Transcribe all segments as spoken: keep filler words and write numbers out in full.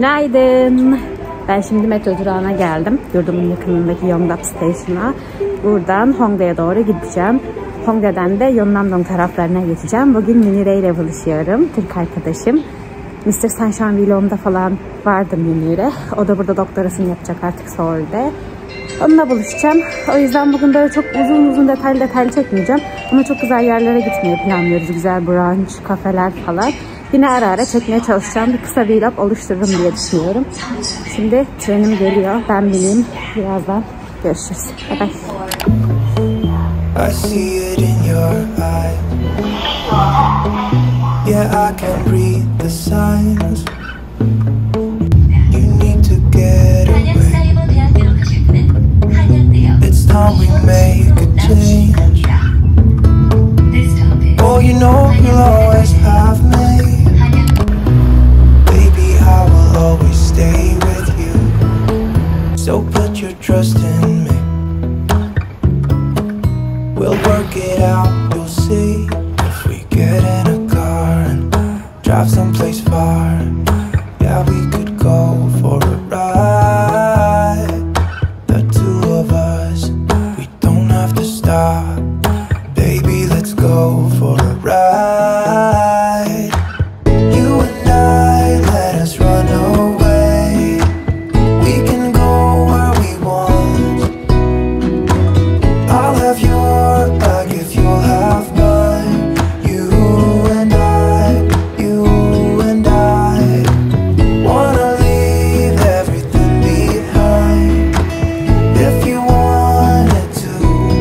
Günaydın. Ben şimdi metro durağına geldim. Yurdumun yakınındaki Yongdap Station'a. Buradan Hongdae'ye doğru gideceğim. Hongdae'den de Yeonnam-dong taraflarına geçeceğim. Bugün Mini Ray ile buluşuyorum. Türk arkadaşım. mister Sunshine vlogumda falan vardı Mini'yle. O da burada doktorasını yapacak artık Seul'de. Onunla buluşacağım. O yüzden bugün böyle çok uzun uzun detaylı detaylı çekmeyeceğim. Ama çok güzel yerlere gitmeyi planlıyoruz. Güzel brunch, kafeler falan. Yine ara ara çekmeye çalışacağım. Bir kısa vlog oluştururum diye düşünüyorum. Şimdi trenim geliyor. Ben bineyim. Birazdan görüşürüz. Bye bye. I see it in your eyes. Yeah, I can read the signs. You need to get away. It's time we make a change. Oh, you know you'll always have me. Baby, I will always stay with you. So put your trust in me. We'll work it out, you'll see. If we get in a car and drive someplace far, yeah, we could go for a ride. The two of us, we don't have to stop. Baby, let's go for a ride. You and I, let us run away. We can go where we want. I'll have your bag if you'll have mine. You and I, you and I wanna leave everything behind. If you wanted to,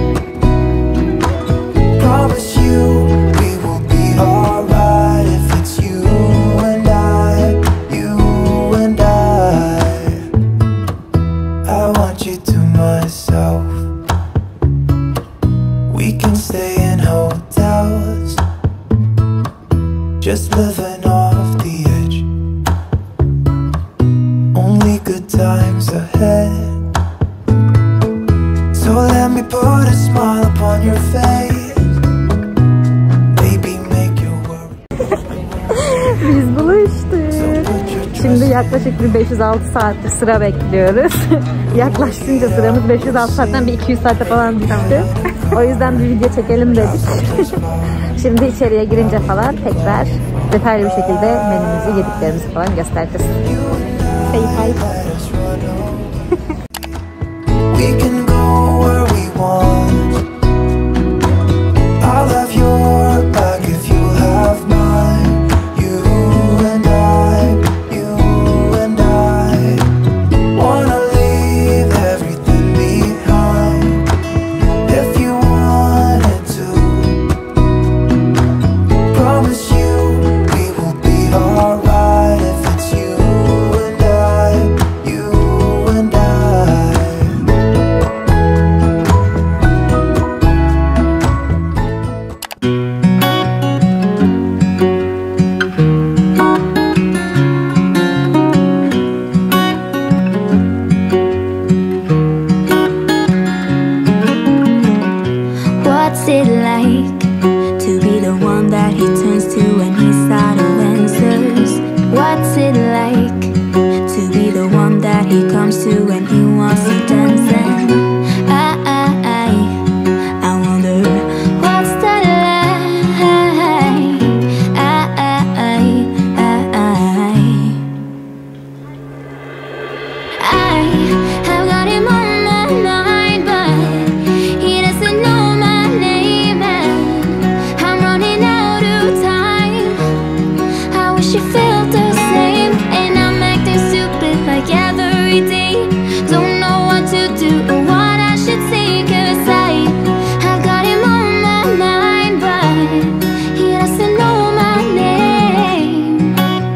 promise you we will be alright. If it's you and I, you and I, I want you to myself. We can stay in hotels, just living off the edge. Only good times ahead. So let me put a smile upon your face. Baby, make your worry. Biz buluştuk. Şimdi yaklaşık bir beş yüz altı saattir sıra bekliyoruz. Yaklaşınca sıramız beş yüz altı saatten bir iki yüz saate falan düştü. O yüzden bir video çekelim dedik. Şimdi içeriye girince falan tekrar detaylı bir şekilde menümüzü, yediklerimizi falan göstereceğiz. Say hi. We can go where we want. I'll have your back if you have mine. You and I, you and I wanna leave everything behind. If you wanted to, promise you we will be alright. If it's you and I, you and I. What's it like to be the one that he turns to when he's out of answers? What's it like to be the one that he comes to when he wants to dance? And I, I, I, I wonder what's that like? I, I, I, I, I have got him on my mind, but he doesn't know my name, and I'm running out of time. I wish you felt the same, and I'm acting stupid like every day. Don't know what to do or what I should say, 'cause I, I got him on my mind, but he doesn't know my name.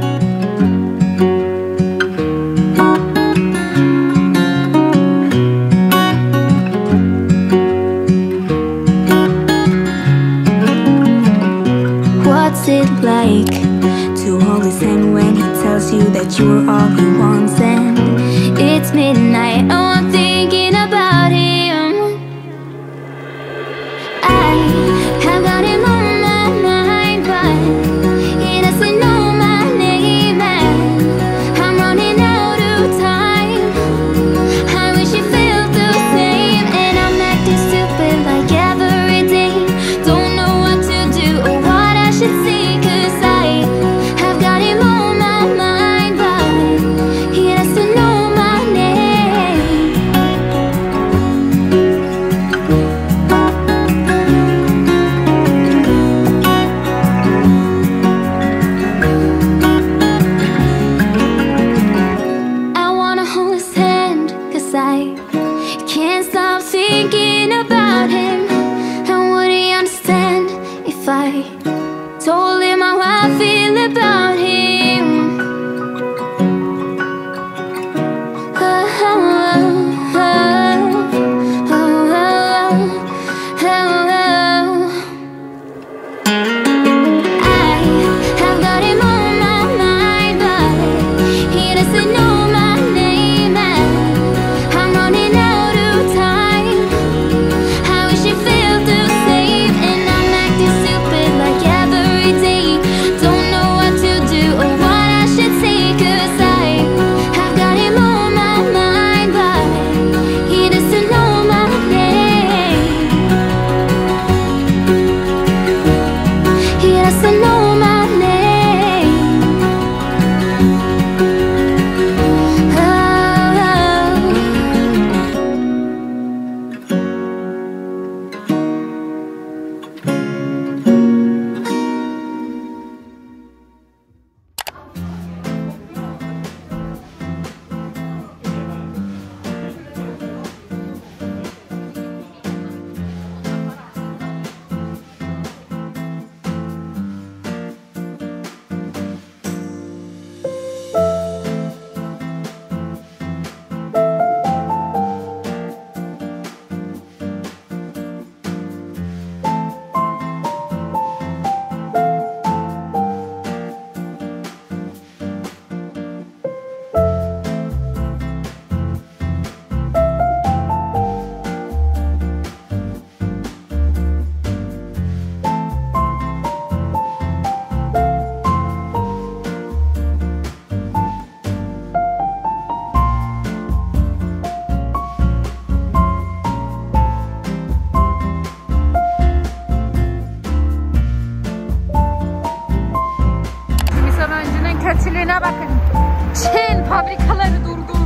What's it like to hold his hand when he tells you that you're all he wants? And it's midnight, oh, I'm thinking about him. I have got him on my mind, but he doesn't know my name, and I'm running sight. Can't stop thinking about him. And would he understand if I told him how I feel about him? Oh, oh, oh, oh, oh, oh, oh. I have got him on my mind, but he doesn't know my name, and I'm running out of time. I wish he felt the same, and I'm acting stupid like every day. Don't know what to do or what I should say, 'cause I have got him on my mind, but he doesn't know my name. He doesn't know my name. Oh, oh. Misyon öncünün kötülüğüne bakın. Çin fabrikaları durdu.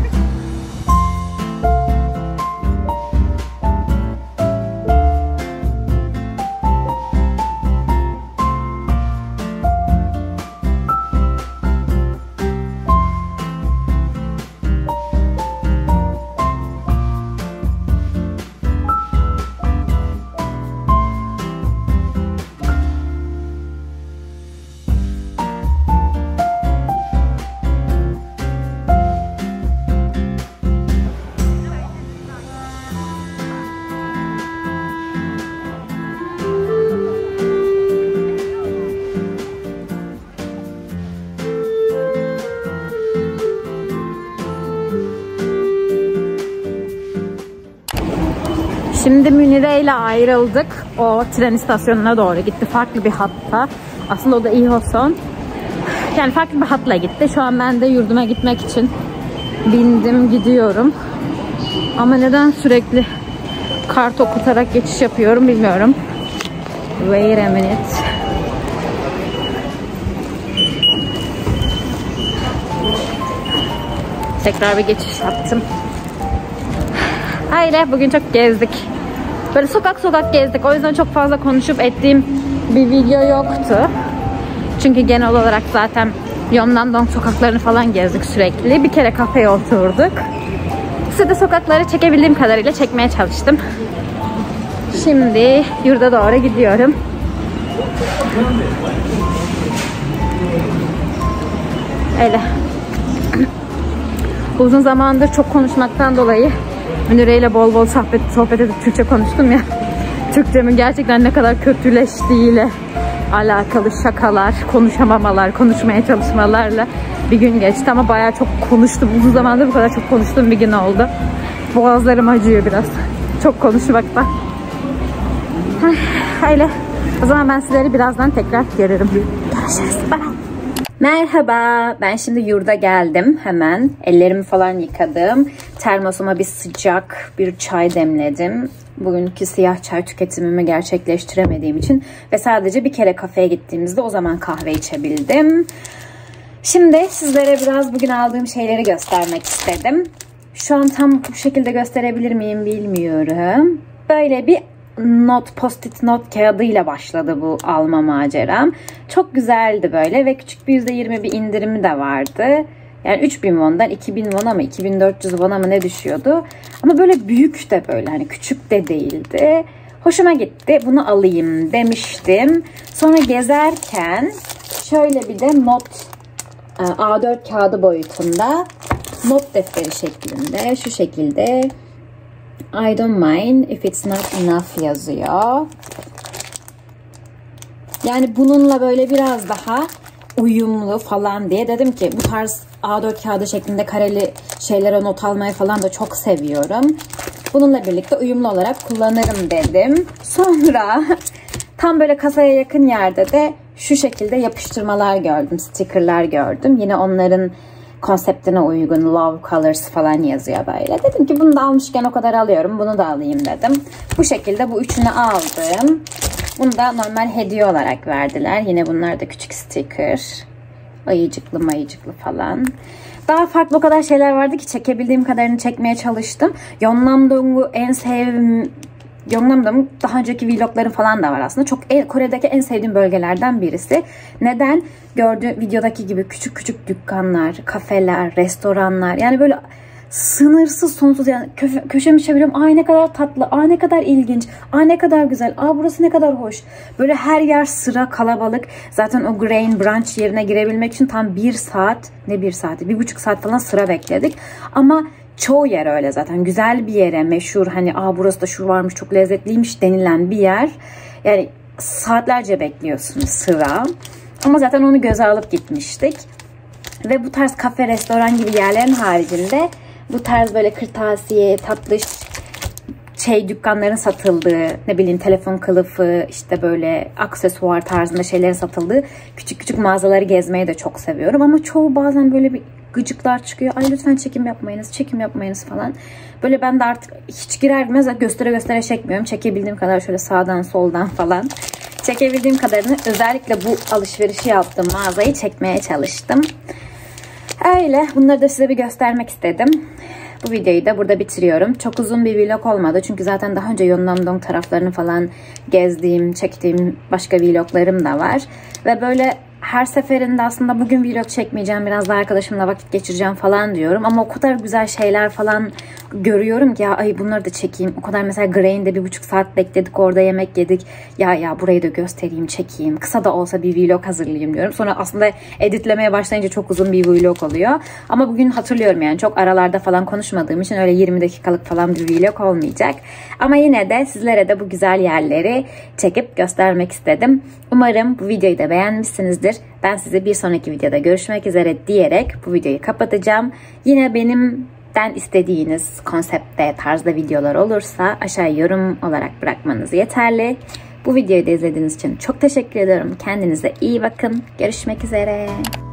Şimdi Münire ile ayrıldık. O tren istasyonuna doğru gitti. Farklı bir hatta. Aslında o da İHOSON. Yani farklı bir hatla gitti. Şu an ben de yurduma gitmek için bindim, gidiyorum. Ama neden sürekli kart okutarak geçiş yapıyorum bilmiyorum. Wait a minute. Tekrar bir geçiş yaptım. Hayır, bugün çok gezdik. Böyle sokak sokak gezdik. O yüzden çok fazla konuşup ettiğim bir video yoktu. Çünkü genel olarak zaten Yongnam-dong sokaklarını falan gezdik sürekli. Bir kere kafeye oturduk. Size de sokakları çekebildiğim kadarıyla çekmeye çalıştım. Şimdi yurda doğru gidiyorum. Öyle. Uzun zamandır çok konuşmaktan dolayı Münire ile bol bol sohbet, sohbet edip Türkçe konuştum ya. Türkçemin gerçekten ne kadar kötüleştiğiyle alakalı şakalar, konuşamamalar, konuşmaya çalışmalarla bir gün geçti ama bayağı çok konuştum. Uzun zamandır bu kadar çok konuştuğum bir gün oldu. Boğazlarım acıyor biraz. Çok konuşmaktan. Öyle. O zaman ben sizleri birazdan tekrar görürüm. Görüşürüz. Bye bye. Merhaba. Ben şimdi yurda geldim hemen. Ellerimi falan yıkadım. Termosuma bir sıcak bir çay demledim. Bugünkü siyah çay tüketimimi gerçekleştiremediğim için ve sadece bir kere kafeye gittiğimizde o zaman kahve içebildim. Şimdi sizlere biraz bugün aldığım şeyleri göstermek istedim. Şu an tam bu şekilde gösterebilir miyim bilmiyorum. Böyle bir not, post-it not kağıdıyla başladı bu alma maceram. Çok güzeldi böyle ve küçük bir yüzde yirmi bir indirimi de vardı. Yani üç bin won'dan iki bin won'a mı iki bin dört yüz won'a mı ne düşüyordu. Ama böyle büyük de böyle hani küçük de değildi. Hoşuma gitti. Bunu alayım demiştim. Sonra gezerken şöyle bir de not A dört kağıdı boyutunda not defteri şeklinde şu şekilde I don't mind if it's not enough yazıyor. Yani bununla böyle biraz daha uyumlu falan diye dedim ki bu tarz A dört kağıdı şeklinde kareli şeylere not almayı falan da çok seviyorum. Bununla birlikte uyumlu olarak kullanırım dedim. Sonra tam böyle kasaya yakın yerde de şu şekilde yapıştırmalar gördüm, stickerlar gördüm. Yine onların konseptine uygun love colors falan yazıyor böyle. Dedim ki bunu da almışken o kadar alıyorum, bunu da alayım dedim. Bu şekilde bu üçünü aldım. Bunu da normal hediye olarak verdiler. Yine bunlar da küçük sticker. Ayıcıklı mayıcıklı falan. Daha farklı o kadar şeyler vardı ki çekebildiğim kadarını çekmeye çalıştım. Yeonnam-dong'u en sevdiğim, Yeonnam-dong'un daha önceki vlogları falan da var aslında. Çok Kore'deki en sevdiğim bölgelerden birisi. Neden? Gördüğüm videodaki gibi küçük küçük dükkanlar, kafeler, restoranlar. Yani böyle sınırsız sonsuz yani köşe, köşemi çeviriyorum. Ay ne kadar tatlı, ay ne kadar ilginç, ay ne kadar güzel, ay burası ne kadar hoş. Böyle her yer sıra kalabalık. Zaten o Grain Brunch yerine girebilmek için tam bir saat, ne bir saati, bir buçuk saat falan sıra bekledik. Ama çoğu yer öyle zaten. Güzel bir yere, meşhur hani aa burası da şu varmış çok lezzetliymiş denilen bir yer. Yani saatlerce bekliyorsunuz sıra. Ama zaten onu göze alıp gitmiştik. Ve bu tarz kafe, restoran gibi yerlerin haricinde bu tarz böyle kırtasiye, tatlış şey dükkanların satıldığı, ne bileyim telefon kılıfı, işte böyle aksesuar tarzında şeylerin satıldığı küçük küçük mağazaları gezmeyi de çok seviyorum. Ama çoğu bazen böyle bir gıcıklar çıkıyor. Ay lütfen çekim yapmayınız, çekim yapmayınız falan. Böyle ben de artık hiç girer girmez göstere göstere çekmiyorum. Çekebildiğim kadar şöyle sağdan soldan falan. Çekebildiğim kadarını özellikle bu alışverişi yaptığım mağazayı çekmeye çalıştım. Öyle. Bunları da size bir göstermek istedim. Bu videoyu da burada bitiriyorum. Çok uzun bir vlog olmadı. Çünkü zaten daha önce Yeonnam-dong taraflarını falan gezdiğim, çektiğim başka vloglarım da var. Ve böyle her seferinde aslında bugün vlog çekmeyeceğim, biraz daha arkadaşımla vakit geçireceğim falan diyorum. Ama o kadar güzel şeyler falan görüyorum ki ya ay bunları da çekeyim. O kadar mesela Grain'de bir buçuk saat bekledik, orada yemek yedik. Ya ya burayı da göstereyim, çekeyim. Kısa da olsa bir vlog hazırlayayım diyorum. Sonra aslında editlemeye başlayınca çok uzun bir vlog oluyor. Ama bugün hatırlıyorum yani çok aralarda falan konuşmadığım için öyle yirmi dakikalık falan bir vlog olmayacak. Ama yine de sizlere de bu güzel yerleri çekip göstermek istedim. Umarım bu videoyu da beğenmişsinizdir. Ben size bir sonraki videoda görüşmek üzere diyerek bu videoyu kapatacağım. Yine benimden istediğiniz konseptte, tarzda videolar olursa aşağıya yorum olarak bırakmanız yeterli. Bu videoyu da izlediğiniz için çok teşekkür ediyorum. Kendinize iyi bakın. Görüşmek üzere.